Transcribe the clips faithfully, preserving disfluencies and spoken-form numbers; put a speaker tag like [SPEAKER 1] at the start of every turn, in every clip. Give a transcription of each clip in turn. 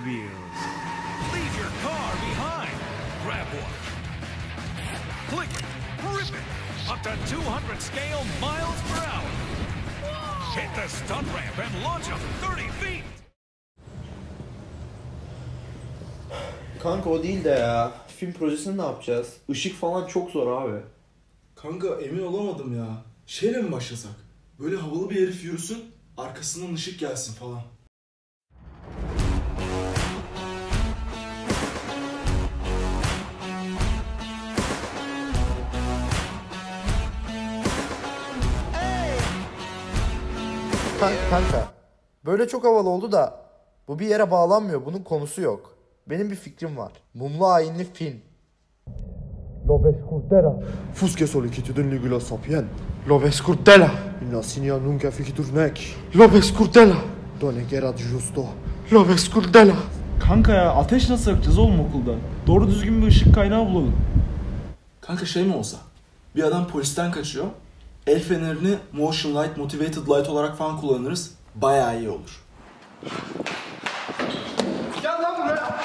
[SPEAKER 1] wheels. Leave your car behind. Grab one. Click it. Rip it. Up to two hundred scale miles per hour. Hit the stunt ramp and launch them thirty feet.
[SPEAKER 2] Kanka o değil de ya. Film projesini ne yapacağız? Işık falan çok zor abi.
[SPEAKER 3] Kanka emin olamadım ya. Şeyle mi başlasak? Böyle havalı bir herif yürüsün, arkasından ışık gelsin falan.
[SPEAKER 4] Kanka, böyle çok havalı oldu da bu bir yere bağlanmıyor. Bunun konusu yok. Benim bir fikrim var. Mumlu ayinli film.
[SPEAKER 5] Lo vescurtera.
[SPEAKER 6] Fusque solicitudin ligula sapien.
[SPEAKER 5] Lo vescurtela.
[SPEAKER 6] La sinia nunca fikiturnek.
[SPEAKER 5] Lo vescurtela.
[SPEAKER 6] Done gerat justo.
[SPEAKER 5] Lo vescurtela.
[SPEAKER 7] Kanka ya ateş nasıl yakacağız oğlum okulda? Doğru düzgün bir ışık kaynağı bulalım.
[SPEAKER 3] Kanka şey mi olsa? Bir adam polisten kaçıyor. El fenerini motion light, motivated light olarak falan kullanırız. Bayağı iyi olur.
[SPEAKER 4] Gel lan buraya.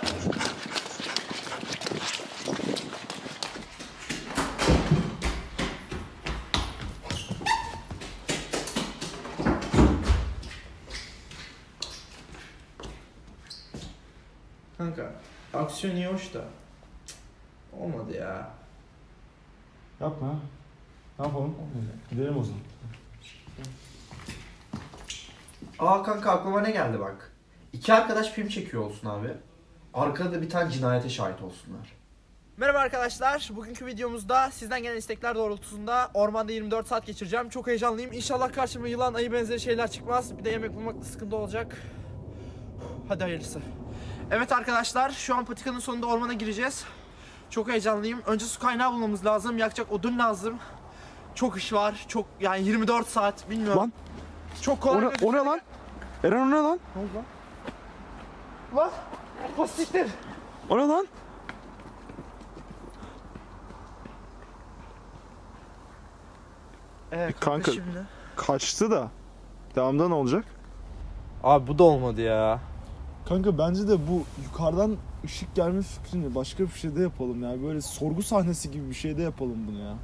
[SPEAKER 4] Kanka, aksiyon iyi hoş da cık, olmadı ya.
[SPEAKER 7] Yapma. Ne yapalım? Gidelim o zaman.
[SPEAKER 4] Aa kanka aklıma ne geldi bak. İki arkadaş film çekiyor olsun abi. Arkada da bir tane cinayete şahit olsunlar.
[SPEAKER 8] Merhaba arkadaşlar. Bugünkü videomuzda sizden gelen istekler doğrultusunda ormanda yirmi dört saat geçireceğim. Çok heyecanlıyım. İnşallah karşıma yılan, ayı benzeri şeyler çıkmaz. Bir de yemek bulmakta sıkıntı olacak. Hadi hayırlısı. Evet arkadaşlar, şu an patikanın sonunda ormana gireceğiz. Çok heyecanlıyım. Önce su kaynağı bulmamız lazım. Yakacak odun lazım. Çok iş var. Çok yani yirmi dört saat bilmiyorum.
[SPEAKER 7] Lan.
[SPEAKER 8] Çok kolay.
[SPEAKER 7] O ne, o ne lan? Eren o ne lan?
[SPEAKER 8] Ne oldu lan? Lan! Pastiktir!
[SPEAKER 7] O ne lan?
[SPEAKER 8] Evet
[SPEAKER 7] Kanka.
[SPEAKER 8] şimdi.
[SPEAKER 7] Kaçtı da. Devamda ne olacak?
[SPEAKER 8] Abi bu da olmadı ya.
[SPEAKER 7] Kanka bence de bu yukarıdan ışık gelme fikrini başka bir şeyde yapalım ya. Böyle sorgu sahnesi gibi bir şeyde yapalım bunu ya.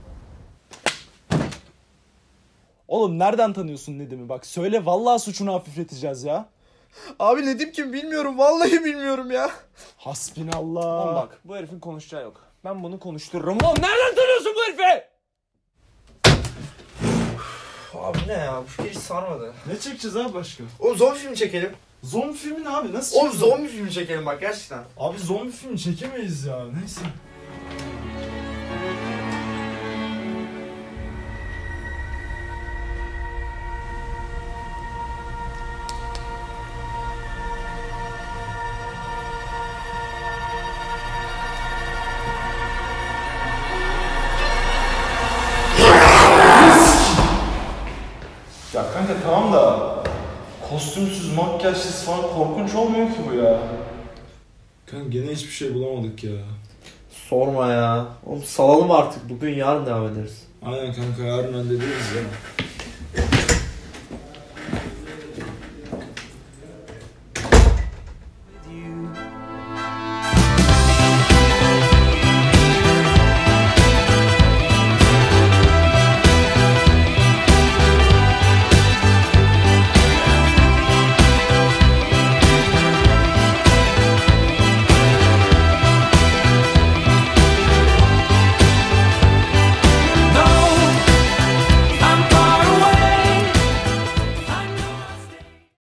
[SPEAKER 7] Oğlum nereden tanıyorsun Nedim'i? Bak söyle vallahi suçunu hafifleteceğiz ya.
[SPEAKER 4] Abi Nedim kim bilmiyorum, vallahi bilmiyorum ya.
[SPEAKER 7] Hasbinallah.
[SPEAKER 8] Oğlum bak bu herifin konuşacağı yok. Ben bunu konuştururum. Oğlum nereden tanıyorsun bu herifi?
[SPEAKER 4] Abi ne ya, bu fikir hiç sarmadı.
[SPEAKER 7] Ne çekeceğiz abi başka?
[SPEAKER 4] Oğlum zombi filmi çekelim.
[SPEAKER 7] Zombi filmi ne abi? Nasıl
[SPEAKER 4] Oğlum
[SPEAKER 7] çekeceğiz?
[SPEAKER 4] zombi filmi çekelim bak gerçekten.
[SPEAKER 7] Abi zombi filmi çekemeyiz ya. Neyse. Ya kanka tamam da kostümsüz, makyajsız falan korkunç olmuyor ki bu ya.
[SPEAKER 3] Kanka gene hiçbir şey bulamadık ya.
[SPEAKER 2] Sorma ya. Oğlum salalım artık. Bugün yarın devam ederiz.
[SPEAKER 3] Aynen kanka yarın hallederiz ya.